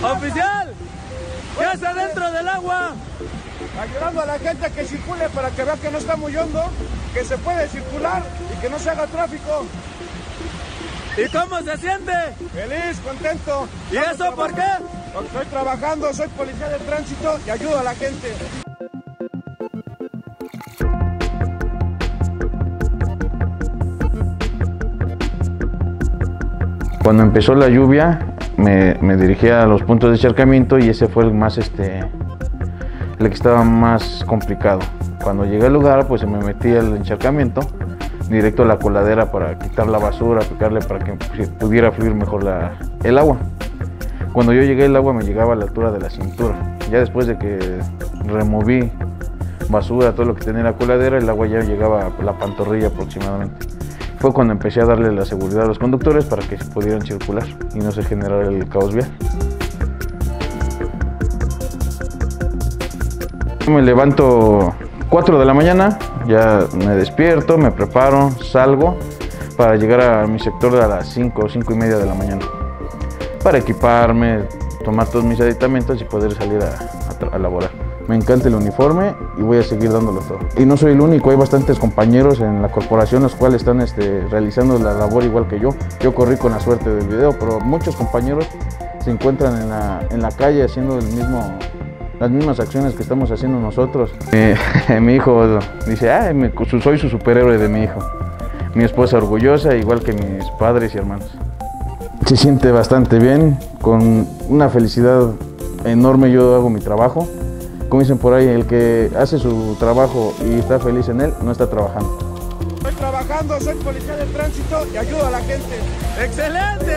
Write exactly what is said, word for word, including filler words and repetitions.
Oficial, ¿qué hace dentro del agua? Ayudando a la gente a que circule para que vea que no está muy hondo, que se puede circular y que no se haga tráfico. ¿Y cómo se siente? Feliz, contento. ¿Y eso por qué? Porque estoy trabajando, soy policía de tránsito y ayudo a la gente. Cuando empezó la lluvia, me, me dirigí a los puntos de encharcamiento y ese fue el más, este, el que estaba más complicado. Cuando llegué al lugar, pues me metí al encharcamiento, directo a la coladera para quitar la basura, picarle para que pudiera fluir mejor la, el agua. Cuando yo llegué, el agua me llegaba a la altura de la cintura. Ya después de que removí basura, todo lo que tenía en la coladera, el agua ya llegaba a la pantorrilla aproximadamente. Fue cuando empecé a darle la seguridad a los conductores para que pudieran circular y no se generara el caos vial. Me levanto cuatro de la mañana, ya me despierto, me preparo, salgo para llegar a mi sector a las cinco, cinco y media de la mañana. Para equiparme, tomar todos mis aditamentos y poder salir a, a, a laborar. Me encanta el uniforme y voy a seguir dándolo todo. Y no soy el único, hay bastantes compañeros en la corporación los cuales están este, realizando la labor igual que yo. Yo corrí con la suerte del video, pero muchos compañeros se encuentran en la, en la calle haciendo el mismo, las mismas acciones que estamos haciendo nosotros. Eh, mi hijo dice, ah, me, soy su superhéroe de mi hijo. Mi esposa orgullosa, igual que mis padres y hermanos. Se siente bastante bien, con una felicidad enorme. Yo hago mi trabajo. Como dicen por ahí, el que hace su trabajo y está feliz en él, no está trabajando. Estoy trabajando, soy policía de tránsito y ayudo a la gente. ¡Excelente!